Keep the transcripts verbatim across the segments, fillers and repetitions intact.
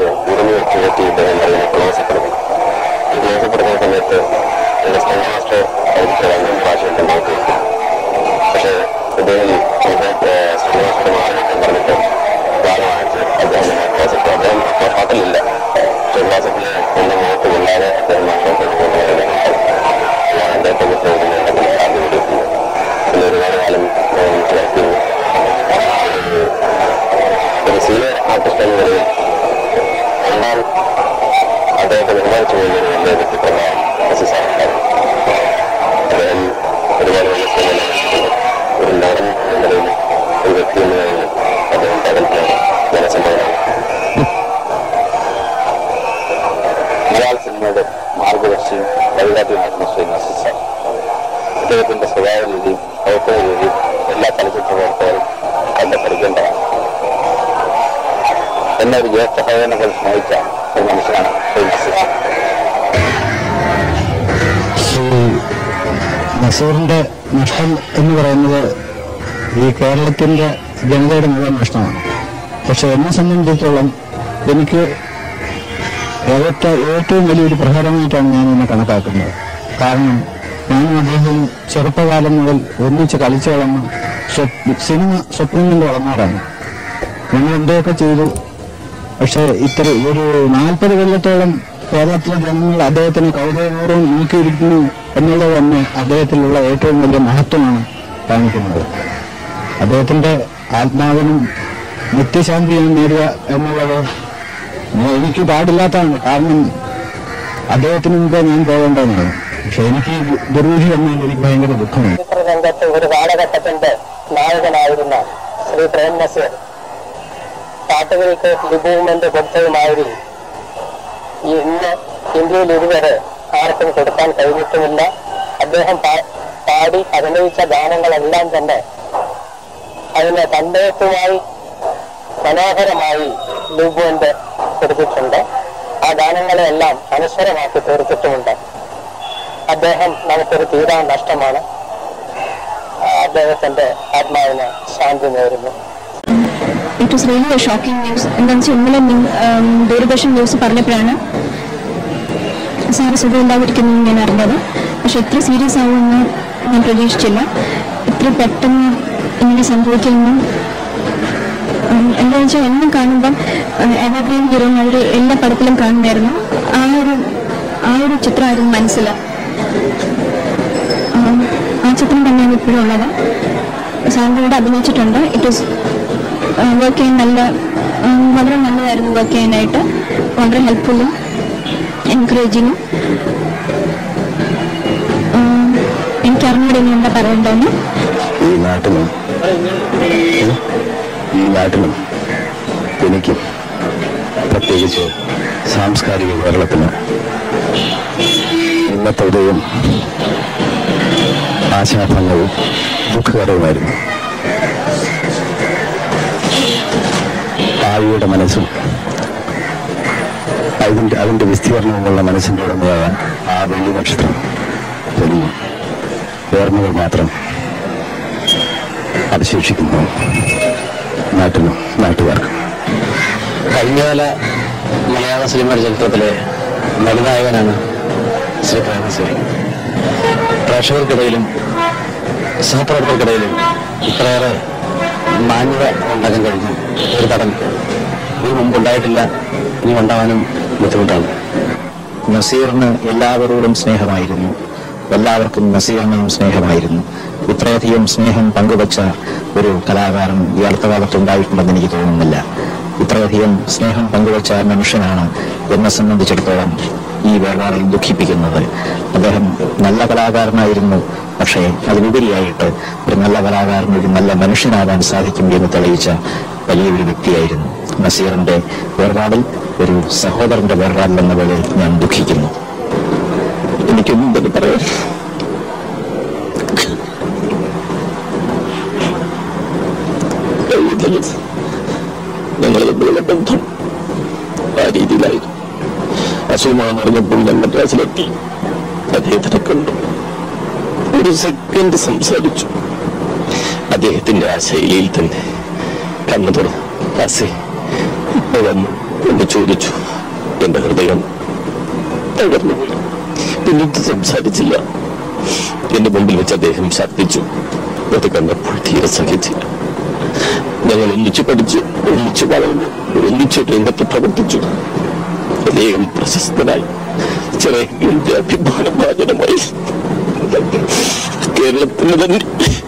ഉറഞ്ഞു ചുഴറ്റിയിട്ട് എന്നറിയുന്ന ക്ലോസപ്പെടുന്നു. ഈ ക്ലോസപ്പെടുന്ന സമയത്ത് എൻ്റെ സ്നേഹാസ്റ്റർ അവർക്ക് രണ്ടും ഭാഷയുണ്ട് നോക്കി. പക്ഷേ ഇദ്ദേഹം സ്നേഹാസ്റ്റർ മാറിയിട്ട് പറഞ്ഞിട്ട് ഗാനമായിട്ട് അദ്ദേഹം ക്ലോസപ്പ് അദ്ദേഹം ഷോട്ടിലില്ല. പക്ഷേ ക്ലോസപ്പിൽ എൻ്റെ മുഖത്ത് കൊള്ളാതെ അദ്ദേഹം ആ ഷോട്ടിൽ പോകുന്നവരുടെ ഞാൻ അദ്ദേഹത്തെ ഉണ്ടെങ്കിൽ സാധ്യത കൊടുക്കുന്നു. പിന്നെ ഒരുപാട് കാലം മനസ്സിലാക്കി ഒരു സീനിയർ ആർട്ടിസ്റ്റ് എന്ന നിലയിൽ രണ്ടാം അദ്ദേഹത്തെ നിർമ്മിച്ചു പോകുന്നതിന് വലിയ വ്യക്തിത്വമാണ് എസ് എസ് ആർ. അദ്ദേഹം ഒരുപാട് വലിയ സിനിമ ഒരു നടൻ എന്ന നിലയിൽ ഒരു വ്യക്തി എന്ന നിലയിൽ അദ്ദേഹം പ്രകടനമാണ് ജനസംഭവമാണ്. മലയാള സിനിമയുടെ മാർഗദർശിയും വഴികാട്ടിയുമായിരുന്നു ശ്രീ നസീർ സാർ. അദ്ദേഹത്തിന്റെ സ്വഭാവ രീതിയും പ്രവർത്തന രീതിയും എല്ലാ ചലച്ചിത്ര പ്രവർത്തകരും കണ്ട് പഠിക്കേണ്ടതാണ്. എന്നെ ഒരു ജ്യേഷ്ഠ സഹോദരനെ പോലെ സ്നേഹിച്ച ഒരു മനുഷ്യനാണ് ശ്രീ നസീർ സാർ. ശ്രീ നസീറിന്റെ നഷ്ടം എന്ന് പറയുന്നത് ഈ കേരളത്തിന്റെ ജനതയുടെ മുഴുവൻ നഷ്ടമാണ്. പക്ഷെ എന്നെ സംബന്ധിച്ചിടത്തോളം എനിക്ക് ഏറ്റവും വലിയൊരു പ്രഹരമായിട്ടാണ് ഞാൻ എന്നെ കണക്കാക്കുന്നത്. കാരണം ഞാനും അദ്ദേഹവും ചെറുപ്പകാലം മുതൽ ഒന്നിച്ച് കളിച്ചു വളർന്ന് സിനിമ സ്വപ്നം കൊണ്ട് വളർന്നവരാണ്. ഞങ്ങൾ എന്തൊക്കെ ചെയ്തു. പക്ഷെ ഇത്ര ഒരു നാൽപ്പത് കൊല്ലത്തോളം കേരളത്തിലെ ജനങ്ങൾ അദ്ദേഹത്തിന് കൗതുകപൂർവ്വം നോക്കിയിരിക്കുന്നു എന്നുള്ളത് തന്നെ അദ്ദേഹത്തിലുള്ള ഏറ്റവും വലിയ മഹത്വമാണ് കാണിക്കുന്നത്. അദ്ദേഹത്തിന്റെ ആത്മാവിനും നിത്യശാന്തിയും നേടുക എന്നുള്ളത് എനിക്ക് പാടില്ലാത്തതാണ്. കാരണം അദ്ദേഹത്തിന് മുമ്പേ ഞാൻ പോകേണ്ടതാണ്. പക്ഷെ എനിക്ക് ദുർവിധി എന്നതിൽ എനിക്ക് ഭയങ്കര ദുഃഖമാണ്. ചിത്രരംഗത്ത് ഒരു കാലഘട്ടത്തിന്റെ നായകനായിരുന്ന ശ്രീ പ്രേം നസീർ പാട്ടുകൾക്ക് ഡിബൂമെന്റ് കൊടുത്തതുമാതിരി ഇന്ന് ഇന്ത്യയിൽ ഇതുവരെ ആർക്കും കൊടുക്കാൻ കഴിഞ്ഞിട്ടുമില്ല. അദ്ദേഹം പാടി അഭിനയിച്ച ഗാനങ്ങളെല്ലാം തന്നെ അതിന് തന്റേത്തുമായി മനോഹരമായി ഡിബൂമെന്റ് കൊടുത്തിട്ടുണ്ട്. ആ ഗാനങ്ങളെല്ലാം അനശ്വരമാക്കി തീർത്തിട്ടുമുണ്ട്. അദ്ദേഹം നമുക്കൊരു തീരാ നഷ്ടമാണ്. അദ്ദേഹത്തിന്റെ ആത്മാവിന് ശാന്തി നേരുന്നു. It was really a shocking news. എന്താണെന്ന് വെച്ചാൽ ഇന്നലെ ദൂരദർശൻ ന്യൂസ് പറഞ്ഞപ്പോഴാണ് സാറ് സുഖമില്ലാതിരിക്കുന്നത് ഞാൻ അറിഞ്ഞത്. പക്ഷെ ഇത്ര സീരിയസ് ആവുമെന്ന് ഞാൻ പ്രതീക്ഷിച്ചില്ല. ഇത്ര പെട്ടെന്ന് ഇങ്ങനെ സംഭവിക്കുമെന്നും എന്താണെന്ന് വെച്ചാൽ എന്നും കാണുമ്പം എവർഗ്രീൻ ഹീറോമാരുടെ എല്ലാ പടത്തിലും കാണുമായിരുന്നു. ആ ഒരു ആ ഒരു ചിത്രമായിരുന്നു മനസ്സിൽ. ആ ചിത്രം തന്നെയാണ് ഇപ്പോഴും ഉള്ളത്. സാറിൻ്റെ കൂടെ അഭിനയിച്ചിട്ടുണ്ട്. ഇറ്റ് വാസ് വർക്ക് ചെയ്യാൻ നല്ല വളരെ നല്ലതായിരുന്നു. വർക്ക് ചെയ്യാനായിട്ട് വളരെ ഹെൽപ്ഫുള്ളും എൻകറേജിങ്ങും. എനിക്ക് അറിഞ്ഞൂടെ ഇനി എന്താ പറയണ്ടെന്ന്. ഈ നാട്ടിലും ഈ നാട്ടിലും എനിക്കും പ്രത്യേകിച്ച് സാംസ്കാരിക കേരളത്തിന് ഇന്നത്തെ ഉദയം ആശാഭംഗവും ദുഃഖകരവുമായിരുന്നു. ഭാവിയുടെ മനസ്സും അതിൻ്റെ അതിൻ്റെ വിസ്തീർണമുള്ള മനസ്സിൻ്റെ ഉടമയാകാൻ ആ വെള്ളി നക്ഷത്രം തെളിയും ഓർമ്മകൾ മാത്രം അവശേഷിക്കുന്നു നാട്ടിലും നാട്ടുകാർക്കും. കഴിഞ്ഞകാല മലയാള സിനിമയുടെ ചരിത്രത്തിലെ നടുനായകനാണ് ശ്രീ പ്രേം നസീർ. പ്രേക്ഷകർക്കിടയിലും സഹപ്രവർത്തകർക്കിടയിലും ഇത്രയേറെ മാന്യത ഉണ്ടാക്കാൻ കഴിഞ്ഞു ഒരു കടൽ ഇതിനു മുമ്പുണ്ടായിട്ടില്ല. ഇനി ഉണ്ടാവാനും ബുദ്ധിമുട്ടാണ്. നസീറിന് എല്ലാവരോടും സ്നേഹമായിരുന്നു. എല്ലാവർക്കും നസീറിനും സ്നേഹമായിരുന്നു. ഇത്രയധികം സ്നേഹം പങ്കുവച്ച ഒരു കലാകാരൻ ഈ അടുത്ത കാലത്ത് ഉണ്ടായിട്ടുണ്ടെന്ന് എനിക്ക് തോന്നുന്നില്ല. ഇത്രയധികം സ്നേഹം പങ്കുവച്ച മനുഷ്യനാണ് എന്നെ സംബന്ധിച്ചിടത്തോളം ഈ വേർപാടിൽ ദുഃഖിപ്പിക്കുന്നത്. അദ്ദേഹം നല്ല കലാകാരനായിരുന്നു. പക്ഷേ അതിലുപരിയായിട്ട് ഒരു നല്ല കലാകാരൻ ഒരു നല്ല മനുഷ്യനാകാൻ സാധിക്കും എന്ന് തെളിയിച്ച വലിയൊരു വ്യക്തിയായിരുന്നു. നസീറിന്റെ വേർപാടിൽ ഒരു സഹോദരന്റെ വേർപാടിൽ എന്ന പോലെ ഞാൻ ദുഃഖിക്കുന്നു. എനിക്കൊന്നും തന്നെ പറയാം. ഞങ്ങൾ തമ്മിലുള്ള ബന്ധം ആ രീതിയിലായിരുന്നു. അസുഖമാണെന്ന് അറിഞ്ഞപ്പോൾ ഞാൻ മദ്രാസിലെത്തി. അദ്ദേഹത്തിനെ കണ്ടു. ഒരു സെക്കൻഡ് സംസാരിച്ചു. അദ്ദേഹത്തിന്റെ ആ ശൈലിയിൽ തന്നെ കണ്ണു തുറന്നു. അസേ ഇപ്പൊ വന്നു എന്ന് ചോദിച്ചു. എന്റെ ഹൃദയം തകർന്നു. പിന്നീട് സംസാരിച്ചില്ല. എന്റെ മുമ്പിൽ വെച്ച് അദ്ദേഹം ശബ്ദിച്ചു. അത് കണ്ടപ്പോൾ തീരെ സഹിച്ചില്ല. ഞങ്ങൾ ഒന്നിച്ചു പഠിച്ചു, ഒന്നിച്ചു വളർന്നു, ഒന്നിച്ചു രംഗത്ത് പ്രവർത്തിച്ചു. അദ്ദേഹം പ്രശസ്തനായി ചിറകിന്റെ അഭിമാനഭാജനമായി കേരളത്തിന് തന്നെ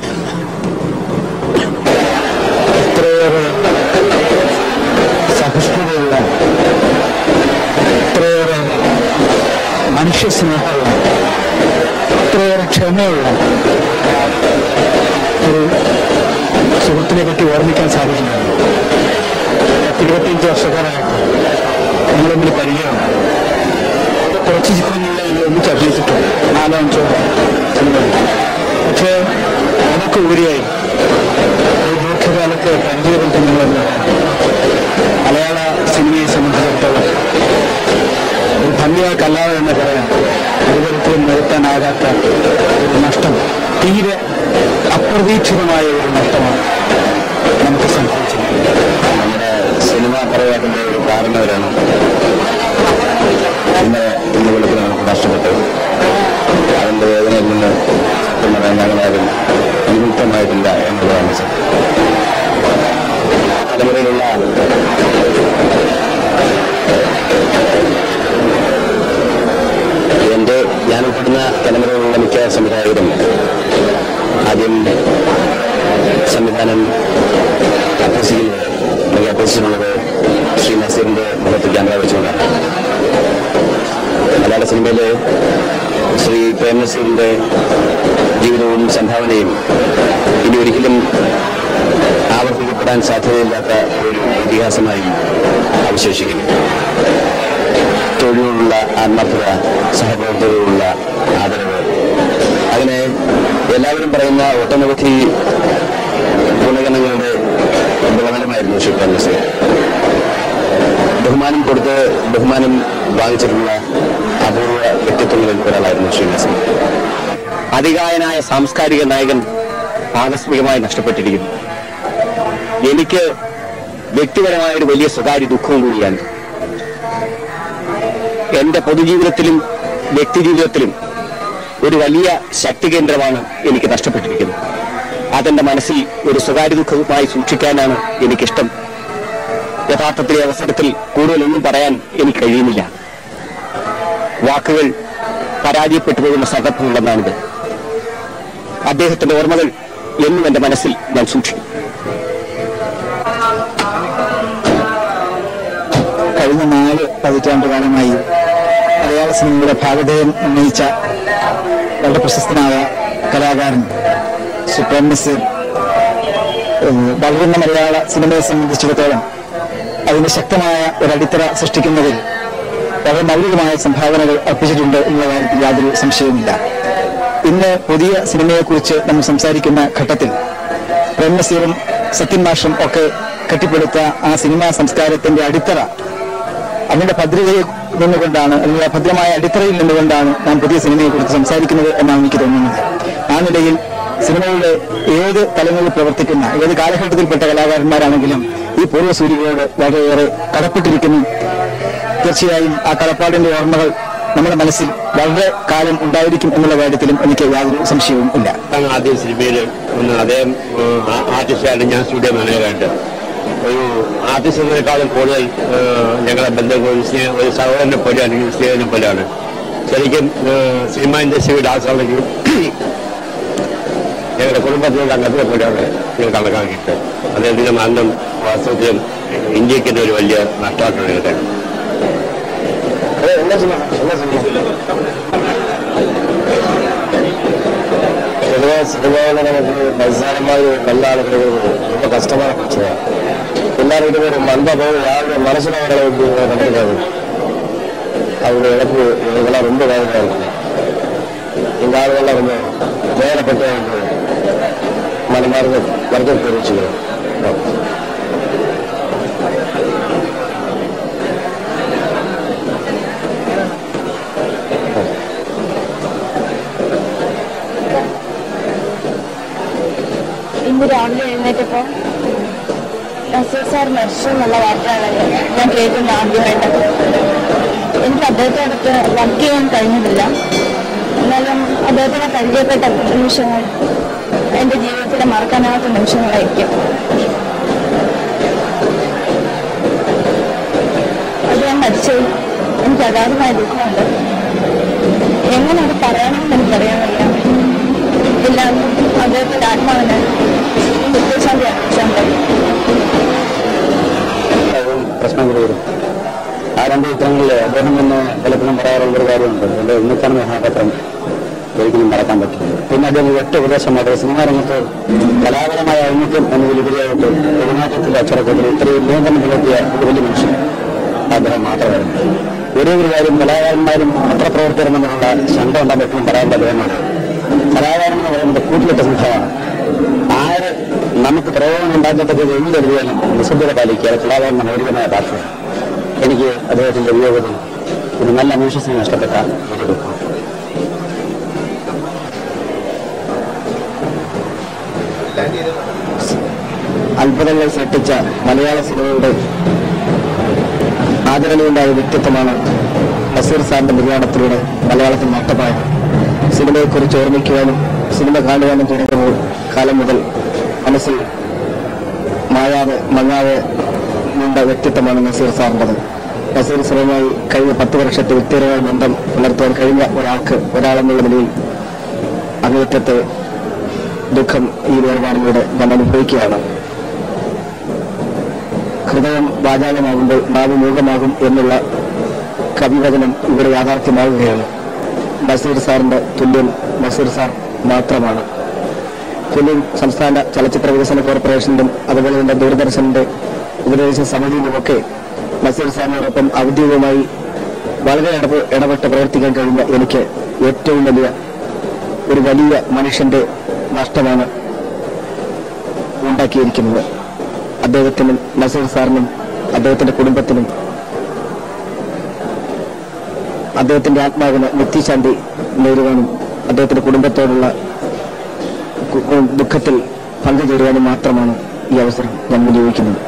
എത്രയേറെ സഹിഷ്ണുതയുള്ള, എത്രയേറെ മനുഷ്യസ്നേഹമുള്ള, എത്രയേറെ ക്ഷമയുള്ള ഒരു സുഹൃത്തിനെ പറ്റി ഓർമ്മിക്കാൻ സാധിക്കുന്നുണ്ട്. ഇരുപത്തിയഞ്ച് വർഷക്കാരായിട്ട് നമ്മളൊന്നിന് പരിചയമാണ്. കുറച്ച് ചിത്രങ്ങളിൽ ഒന്നിച്ച് അഭിനയിച്ചിട്ടുണ്ട്, നാലോ അഞ്ചോ സിനിമകൾ. പക്ഷേ അതൊക്കെ ഉപരിയായി ഒരു ദീർഘകാലത്ത് പരിചയപ്പെട്ടെന്നുള്ളത് മലയാള സിനിമയെ സംബന്ധിച്ചിടത്തോളം ഒരു ഭംഗിയാക്കല്ലാതെ എന്ന് പറയാം ഒരിക്കലും നിരത്താനാകാത്ത ഒരു നഷ്ടം, തീരെ അപ്രതീക്ഷിതമായ ഒരു നഷ്ടമാണ് നമുക്ക് സംഭവിച്ചത്. നമ്മുടെ സിനിമാ പ്രവർത്തനത്തിന്റെ ഒരു കാരണവരാണ് ഇന്ന് ഇന്ന് വെളുപ്പിൽ നമുക്ക് നഷ്ടപ്പെട്ടത്. അതിന്റെ വേദനയിൽ നിന്ന് സത്യം പറയാൻ ഞങ്ങളാരും വിമുക്തമായിട്ടില്ല എന്നുള്ളതാണ് സത്യം. തലമുറയിലുള്ള എന്റെ ഞാൻ ഉൾപ്പെടുന്ന തലമുറയിലുള്ള മിക്ക സംവിധായകരും ആദ്യം സംവിധാനം അഭ്യസിക്കുന്നത് അല്ലെങ്കിൽ അഭ്യസിച്ചിട്ടുള്ളത് ശ്രീ നസീറിന്റെ മുഖത്ത് ക്യാമറ വെച്ചുകൊണ്ടാണ്. മലയാള സിനിമയിലെ ശ്രീ പ്രേം നസീറിന്റെ ജീവിതവും സംഭാവനയും ഇനി ഒരിക്കലും ആവർത്തിക്കപ്പെടാൻ സാധ്യതയില്ലാത്ത ഒരു ഇതിഹാസമായി അവശേഷിക്കുന്നു. തൊഴിലുള്ള ആത്മാർത്ഥത, സഹപ്രവർത്തകരോടുള്ള ആദരവ്, അതിനെ എല്ലാവരും പറയുന്ന ഒട്ടനവധി ഗുണഗണങ്ങളുടെ വിളവനമായിരുന്നു ശ്രീ പ്രേം നസീർ. ബഹുമാനം കൊടുത്ത് ബഹുമാനം വാങ്ങിച്ചിട്ടുള്ള അപൂർവ വ്യക്തിത്വങ്ങളിൽ ഒരാളായിരുന്നു ശ്രീ നസീർ. അതികായനായ സാംസ്കാരിക നായകൻ ആകസ്മികമായി നഷ്ടപ്പെട്ടിരിക്കുന്നു. എനിക്ക് വ്യക്തിപരമായ ഒരു വലിയ സ്വകാര്യ ദുഃഖവും കൂടിയാണ്. എന്റെ പൊതുജീവിതത്തിലും വ്യക്തിജീവിതത്തിലും ഒരു വലിയ ശക്തി കേന്ദ്രമാണ് എനിക്ക് നഷ്ടപ്പെട്ടിരിക്കുന്നത്. അതെന്റെ മനസ്സിൽ ഒരു സ്വകാര്യ ദുഃഖവുമായി സൂക്ഷിക്കാനാണ് എനിക്കിഷ്ടം. യഥാർത്ഥത്തിലെ അവസരത്തിൽ കൂടുതലൊന്നും പറയാൻ എനിക്ക് കഴിയുന്നില്ല. വാക്കുകൾ പരാജയപ്പെട്ടു പോകുന്ന സന്ദർഭമുണ്ടെന്നാണിത്. അദ്ദേഹത്തിന്റെ ഓർമ്മകൾ എന്നും എന്റെ മനസ്സിൽ ഞാൻ സൂക്ഷിക്കും. കഴിഞ്ഞ നാല് പതിറ്റാണ്ട് കാലമായി മലയാള സിനിമയുടെ ഭാഗധേയം ഉന്നയിച്ച വളരെ പ്രശസ്തനായ കലാകാരൻ ശ്രീ പ്രേം നസീർ വളരുന്ന മലയാള സിനിമയെ സംബന്ധിച്ചിടത്തോളം അതിന് ശക്തമായ ഒരടിത്തറ സൃഷ്ടിക്കുന്നതിൽ വളരെ മൗലികമായ സംഭാവനകൾ അർപ്പിച്ചിട്ടുണ്ട് എന്നുള്ള കാര്യത്തിൽ യാതൊരു സംശയവുമില്ല. ഇന്ന് പുതിയ സിനിമയെക്കുറിച്ച് നമ്മൾ സംസാരിക്കുന്ന ഘട്ടത്തിൽ പ്രേം നസീറും സത്യൻ മാഷും ഒക്കെ കെട്ടിപ്പടുത്ത ആ സിനിമാ സംസ്കാരത്തിന്റെ അടിത്തറ, അതിന്റെ ഭദ്രതയിൽ നിന്നുകൊണ്ടാണ്, അല്ലെങ്കിൽ ആ ഭദ്രമായ അടിത്തറയിൽ നിന്നുകൊണ്ടാണ് നാം പുതിയ സിനിമയെക്കുറിച്ച് സംസാരിക്കുന്നത് എന്നാണ് എനിക്ക് തോന്നുന്നത്. ആ നിലയിൽ സിനിമയുടെ ഏത് തലങ്ങളിൽ പ്രവർത്തിക്കുന്ന ഏത് കാലഘട്ടത്തിൽപ്പെട്ട കലാകാരന്മാരാണെങ്കിലും ഈ പൂർവ്വസൂരികളോട് വളരെയേറെ കടപ്പെട്ടിരിക്കുന്നു. തീർച്ചയായും ആ കടപ്പാടിന്റെ ഓർമ്മകൾ നമ്മുടെ മനസ്സിൽ വളരെ കാലം ഉണ്ടായിരിക്കും എന്നുള്ള കാര്യത്തിലും എനിക്ക് യാതൊരു സംശയവും ഇല്ല. ആദ്യം സിനിമയിൽ ഒന്ന് അദ്ദേഹം ആർട്ടിസ്റ്റായിട്ട് ഞാൻ സ്റ്റുഡിയോ മാനേജറായിട്ട് ഒരു ആർട്ടിസ്റ്റ് എന്നതിനേക്കാളും കൂടുതൽ ഞങ്ങളെ ബന്ധം ഒരു സഹോദരനെ പോലെ അല്ലെങ്കിൽ സ്നേഹനെ പോലെയാണ്. ശരിക്കും സിനിമ ഇൻഡസ്ട്രിയുടെ ആളുകൾക്ക് ഞങ്ങളുടെ കുടുംബത്തിലുള്ള അംഗത്തിനെ പോലെയാണ് ഞങ്ങൾ കണക്കാക്കിയിട്ട് അദ്ദേഹത്തിന്റെ മരണം വാസ്തവത്തിലും ഇന്ത്യക്ക് തന്നെ ഒരു വലിയ നഷ്ടമായിട്ടാണ് ഞങ്ങളുടെ. പൊതുവെ സിനിമകളെ നമുക്ക് മത്സരന്മാർ നല്ല ആളുകൾ ரொம்ப கஷ்டமான பிரச்சனை. எல்லாரும் இது மண்பா போய் யாருடைய மனசுல அவங்களை நடந்துக்காது. அவருடைய இழப்பு இதெல்லாம் ரொம்ப வேதனையா இருக்கு. இந்த ஆளுகள்லாம் ரொம்ப வேதனைப்பட்ட மனமார்ந்த வருத்தம் தெரிவிச்சுக்கிறோம். ഇന്ന് രാവിലെ എഴുന്നേറ്റപ്പോ നസീർ സാർ മരിച്ചു എന്നുള്ള വാർത്തയാണ് ഞാൻ കേൾക്കുന്ന ആദ്യമായിട്ട്. എനിക്ക് അദ്ദേഹത്തെ അടുത്ത് വർക്ക് ചെയ്യാൻ കഴിഞ്ഞിട്ടില്ല. എന്നാലും അദ്ദേഹത്തിനെ പരിചയപ്പെട്ട നിമിഷങ്ങൾ എൻ്റെ ജീവിതത്തിലെ മറക്കാനാവാത്ത നിമിഷങ്ങളായിരിക്കും. അദ്ദേഹം മരിച്ചു എനിക്ക് അഗാധമായ ദുഃഖമുണ്ട്. എങ്ങനെ അത് പറയണമെന്ന് എനിക്കറിയാൻ വയ്യ. എല്ലാം അദ്ദേഹത്തിൻ്റെ ആത്മാവിന് നിത്യശാന്തി അറിയിച്ചാൽ മതി. പ്രശ്നം വരും. ആ രണ്ട് ചിത്രങ്ങളിൽ അദ്ദേഹം തന്നെ പലപ്പോഴും പറയാറുള്ളൊരു കാര്യമുണ്ട്. എൻ്റെ ഇന്നത്തെ മഹാപത്രം ഒരിക്കലും മറക്കാൻ പറ്റില്ല. പിന്നെ അദ്ദേഹം ഒറ്റ ഉപദേശമായിട്ട് സിനിമാ രംഗത്ത് കലാപരമായ ഔന്നത്യം എന്നതിലുപരിയായിട്ട് പെരുമാറ്റത്തിന്റെ അച്ചടക്കത്തിൽ ഇത്രയും നിയന്ത്രണം പുലർത്തിയ ഒരു വലിയ മനുഷ്യൻ അദ്ദേഹം മാത്രമായിരുന്നു. ഒരേ ഒരു കാര്യം കലാകാരന്മാരും പത്രപ്രവർത്തകരും തമ്മിലുള്ള ശണ്ട ഉണ്ടാകും എപ്പോഴും പറയാൻ അദ്ദേഹമാണ്. കലാകാരൻ എന്ന് പറയുന്നത് കൂട്ടിലിട്ട സിംഹമാണ്. ആര് നമുക്ക് പ്രയോജനം ഉണ്ടാക്കത്തക്ക എന്തെഴുതിയാലും നിശബ്ദത പാലിക്കുക കലാകാരൻ മൗലികമായ ഭാഷ. എനിക്ക് അദ്ദേഹത്തിന്റെ വിയോഗത്തിൽ ഒരു നല്ല മനുഷ്യനെ നഷ്ടപ്പെട്ട ഒരു ദുഃഖം. അത്ഭുതങ്ങൾ സൃഷ്ടിച്ച മലയാള സിനിമയുടെ ആദരണീയമായ വ്യക്തിത്വമാണ് നസീർ സാറിന്റെ നിര്യാണത്തിലൂടെ മലയാളത്തിൽ നഷ്ടമായത്. സിനിമയെക്കുറിച്ച് ഓർമ്മിക്കുവാനും സിനിമ കാണുവാനും തുടങ്ങുമ്പോൾ കാലം മുതൽ മനസ്സിൽ മായാതെ മങ്ങാതെ നീണ്ട വ്യക്തിത്വമാണ് നസീർ സാറിൻ്റെത്. നസീർ സാറുമായി കഴിഞ്ഞ പത്ത് വർഷത്തെ വ്യക്തിപരമായ ബന്ധം പുലർത്താൻ കഴിഞ്ഞ ഒരാൾക്ക് ഒരാളെന്നുള്ള നിലയിൽ അങ്ങേറ്റത്തെ ദുഃഖം ഈ വേർപാടിലൂടെ ഞാൻ അനുഭവിക്കുകയാണ്. ഹൃദയം വാചാലമാകുമ്പോൾ നാവ് മൂകമാകും എന്നുള്ള കവിവചനം ഇവിടെ യാഥാർത്ഥ്യമാകുകയാണ്. നസീർ സാറിന്റെ തുല്യൻ നസീർ സാർ മാത്രമാണ്. ഫിലിം സംസ്ഥാന ചലച്ചിത്ര വികസന കോർപ്പറേഷനിലും അതുപോലെ തന്നെ ദൂരദർശന്റെ ഉപദേശ സമിതിയിലുമൊക്കെ നസീർ സാറിനോടൊപ്പം ഔദ്യോഗികമായി വളരെ ഇടപെട്ട് പ്രവർത്തിക്കാൻ കഴിഞ്ഞ എനിക്ക് ഏറ്റവും വലിയ ഒരു വലിയ മനുഷ്യന്റെ നഷ്ടമാണ് ഉണ്ടാക്കിയിരിക്കുന്നത്. അദ്ദേഹത്തിനും നസീർ സാറിനും അദ്ദേഹത്തിന്റെ കുടുംബത്തിനും അദ്ദേഹത്തിന്റെ ആത്മാവിന് നിത്യശാന്തി നേരുവാനും അദ്ദേഹത്തിന്റെ കുടുംബത്തോടുള്ള ദുഃഖത്തിൽ പങ്കുചേരുവാനും മാത്രമാണ് ഈ അവസരം ഞാൻ വിനിയോഗിക്കുന്നത്.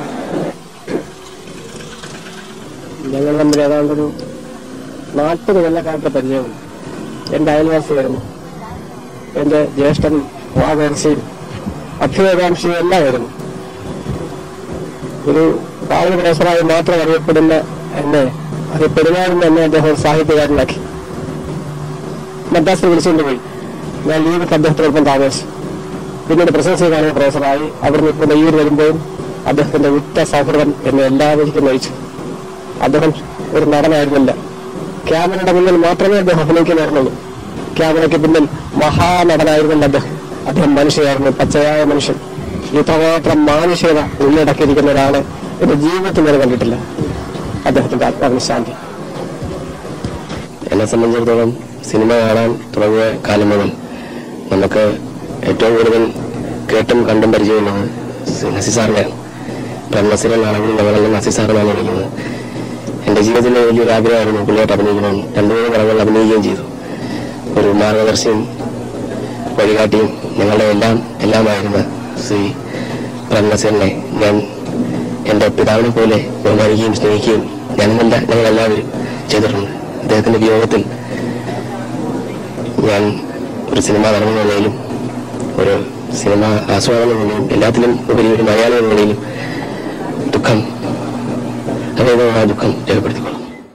ഞങ്ങൾ തമ്മിൽ ഏതാണ്ടൊരു നാൽപ്പത് കൊല്ലക്കാലത്തെ പരിചയമുണ്ട്. എൻ്റെ അയൽവാസിയായിരുന്നു. എൻ്റെ ജ്യേഷ്ഠൻ വാകാംക്ഷയും അഭ്യുദയകാംക്ഷയും എല്ലാമായിരുന്നു. ഒരു പാവന പ്രൊഫസറായി മാത്രം അറിയപ്പെടുന്ന എന്നെ അത് പെരുമാറുന്ന എന്നെ അദ്ദേഹം സാഹിത്യകാരനാക്കി മദ്രാസിൽ വിളിച്ചുകൊണ്ട് പോയി. ഞാൻ ലീവിട്ട് അദ്ദേഹത്തിനൊപ്പം താമസിച്ചു. പിന്നീട് പ്രശസ്തി കാണുന്ന പ്രൊഫസറായി. അവിടുന്ന് ഇപ്പോൾ നെയ്യൂർ വരുമ്പോഴും അദ്ദേഹത്തിന്റെ ഉറ്റ സൗഹൃദം എന്നെ എല്ലാ വഴിക്കും നയിച്ചു. അദ്ദേഹം ഒരു നടനായിരുന്നില്ല. ക്യാമറയുടെ മുന്നിൽ മാത്രമേ അദ്ദേഹം അഭിനയിക്കുമായിരുന്നുള്ളൂ. ക്യാമറയ്ക്ക് പിന്നിൽ മഹാനടനായിരുന്നില്ല അദ്ദേഹം. അദ്ദേഹം മനുഷ്യയായിരുന്നു, പച്ചയായ മനുഷ്യൻ. ഇത്രമാത്രം മാനുഷികത ഉള്ളടക്കിയിരിക്കുന്ന ഒരാളെ എന്റെ ജീവിതത്തിൽ ഞാൻ കണ്ടിട്ടില്ല. അദ്ദേഹത്തിന്റെ ആത്മാവിന് ശാന്തി. എന്നെ സംബന്ധിച്ചിടത്തോളം സിനിമ കാണാൻ തുടങ്ങിയ കാലം മുതൽ നമുക്ക് ഏറ്റവും കൂടുതൽ കേട്ടും കണ്ടും പരിചയമുള്ളത് നസീർ സാറിനെയാണ്. നസീർ എന്നാണെങ്കിലും ഞങ്ങളെല്ലാം നസീർ സാറിനാണ് വിളിക്കുന്നത്. എൻ്റെ ജീവിതത്തിലെ വലിയൊരു ആഗ്രഹമായിരുന്നു പുള്ളിയായിട്ട് അഭിനയിക്കണമെന്ന്. രണ്ടു മൂന്ന് പടങ്ങളിൽ അഭിനയിക്കുകയും ചെയ്തു. ഒരു മാർഗദർശിയും വഴികാട്ടിയും ഞങ്ങളുടെ എല്ലാം എല്ലാമായിരുന്ന ശ്രീ നസീറിനെ ഞാൻ എൻ്റെ പിതാവിനെ പോലെ ബഹുമാനിക്കുകയും സ്നേഹിക്കുകയും ഞാനെന്നല്ല ഞങ്ങളെല്ലാവരും ചെയ്തിട്ടുണ്ട്. അദ്ദേഹത്തിൻ്റെ വിയോഗത്തിൽ ഞാൻ ഒരു സിനിമ നടന്ന നിലയിലും ഒരു സിനിമ ആസ്വാദന നിലയിലും എല്ലാത്തിലും ഉപരി ഒരു മലയാളി എന്ന നിലയിലും ദുഃഖം അതേതമായ ദുഃഖം രേഖപ്പെടുത്തിക്കൊള്ളും.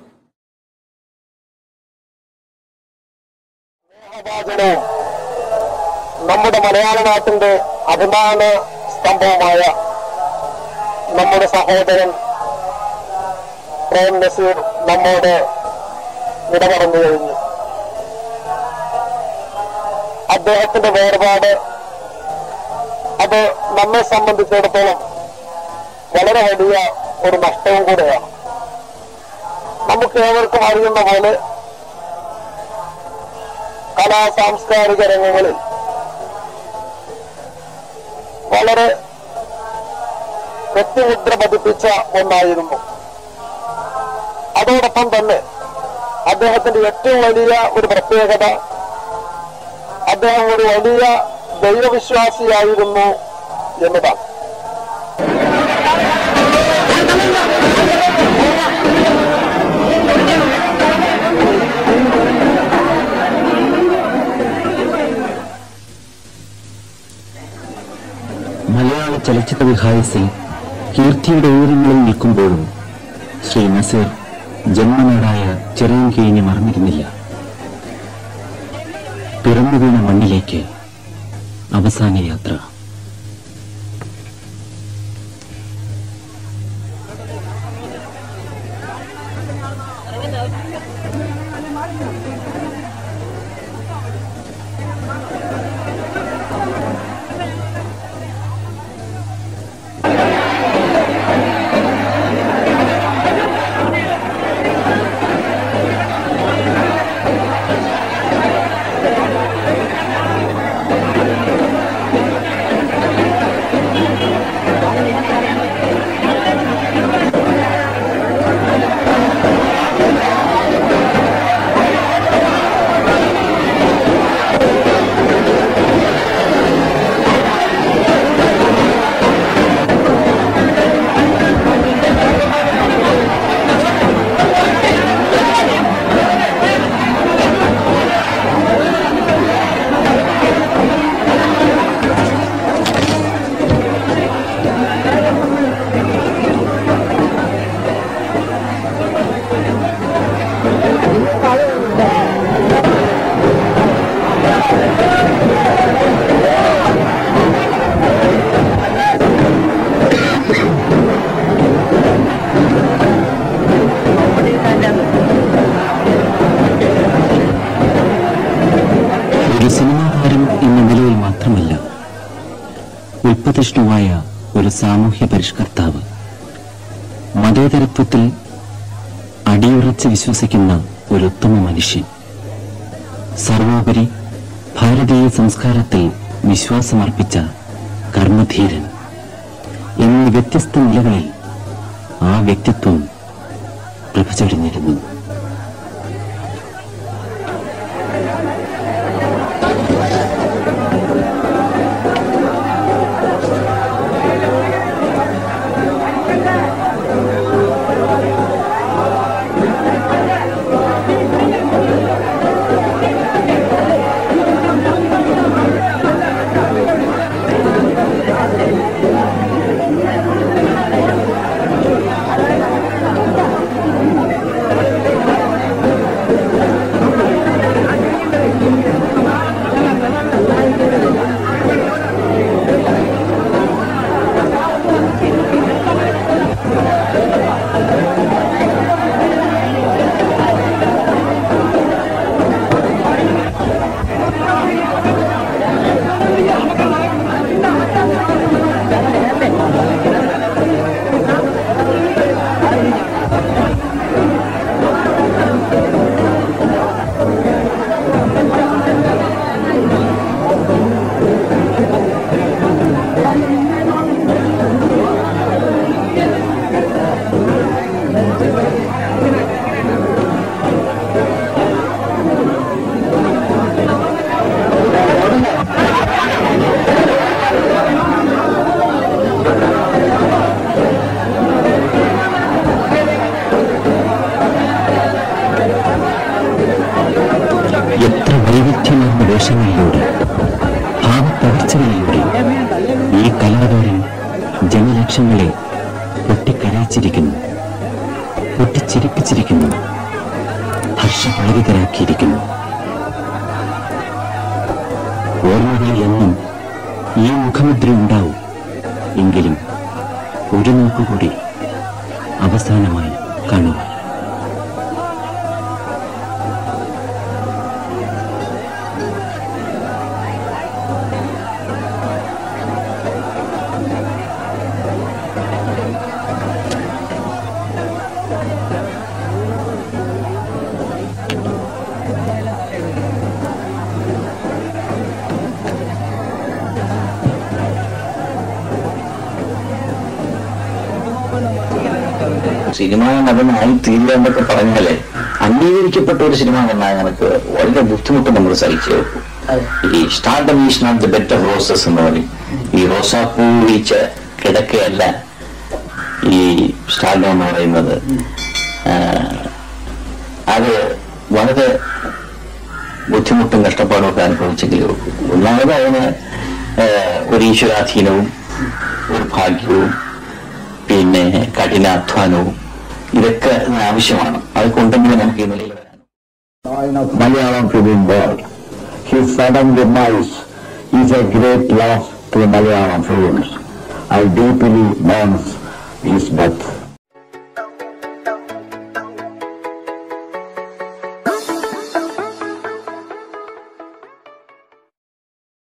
നമ്മുടെ മലയാള നാട്ടിന്റെ അഭിമാന സ്തംഭവുമായ നമ്മുടെ സഹോദരൻ പ്രേം നസീർ നമ്മോട് ഇടപെടന്നു കഴിഞ്ഞു. അദ്ദേഹത്തിന്റെ വേർപാട് അത് നമ്മെ സംബന്ധിച്ചിടത്തോളം വളരെ വലിയ ഒരു നഷ്ടവും കൂടെയാണ്. നമുക്ക് ഏവർക്കും അറിയുന്ന പോലെ കലാ സാംസ്കാരിക രംഗങ്ങളിൽ വളരെ വ്യക്തിമുദ്ര പതിപ്പിച്ച ഒന്നായിരുന്നു. അതോടൊപ്പം തന്നെ അദ്ദേഹത്തിന്റെ ഏറ്റവും വലിയ ഒരു പ്രത്യേകത അദ്ദേഹം ഒരു വലിയ ദൈവവിശ്വാസിയായിരുന്നു എന്നതാണ്. ചലച്ചിത്ര വിഹായസിൽ കീർത്തിയുടെ ഉയരങ്ങളിൽ നിൽക്കുമ്പോഴും ശ്രീ നസീർ ജന്മനാടായ ചിറയൻകീഴിനെ മറന്നിരുന്നില്ല. പിറന്നു വീണ മണ്ണിലേക്ക് അവസാന യാത്ര. ഉൽപ്പതിഷ്ണുവായ ഒരു സാമൂഹ്യ പരിഷ്കർത്താവ്, മതേതരത്വത്തിൽ അടിയുറച്ച് വിശ്വസിക്കുന്ന ഒരു ഉത്തമ മനുഷ്യൻ, സർവോപരി ഭാരതീയ സംസ്കാരത്തിൽ വിശ്വാസമർപ്പിച്ച കർമ്മധീരൻ എന്നീ വ്യത്യസ്ത നിലകളിൽ ആ വ്യക്തിത്വം പ്രഭചൊരിഞ്ഞിരുന്നു. വേഷങ്ങളിലൂടെ, ഭാവപ്പകർച്ചകളിലൂടെ ഈ കലാകാരൻ ജനലക്ഷങ്ങളെ പൊട്ടിക്കരയിച്ചിരിക്കുന്നു, പൊട്ടിച്ചിരിപ്പിച്ചിരിക്കുന്നു, ഹർഷപളവിതരാക്കിയിരിക്കുന്നു. ഓർമ്മകളിൽ എന്നും ഈ മുഖമുദ്ര ഉണ്ടാവും. എങ്കിലും ഒരു നോക്കുകൂടി അവസാനമായി കാണുക. സിനിമാ നടനായി തീരുക എന്നൊക്കെ പറഞ്ഞാല് അംഗീകരിക്കപ്പെട്ട ഒരു സിനിമ നടനായി നമുക്ക് വളരെ ബുദ്ധിമുട്ട് നമ്മൾ സഹിച്ചു. ഈ stardom is not the bed of roses എന്ന് പറയും. ഈ റോസാപ്പൂ വീച്ച കിടക്കയല്ല ഈ സ്റ്റാർഡം എന്ന് പറയുന്നത്. അത് വളരെ ബുദ്ധിമുട്ടും കഷ്ടപ്പാടും ഒക്കെ അനുഭവിച്ചെങ്കിലും ഒന്നാമത് അതിന് ഒരു ഈശ്വരാധീനവും ഒരു ഭാഗ്യവും പിന്നെ കഠിനാധ്വാനവും ഇതൊക്കെ ആവശ്യമാണ്. അത് കൊണ്ടെങ്കിലും നമുക്ക് ഈ നിലയിൽ വരാൻ. Malayalam film world. His sudden demise is a great loss to the Malayalam films. I deeply mourn his death.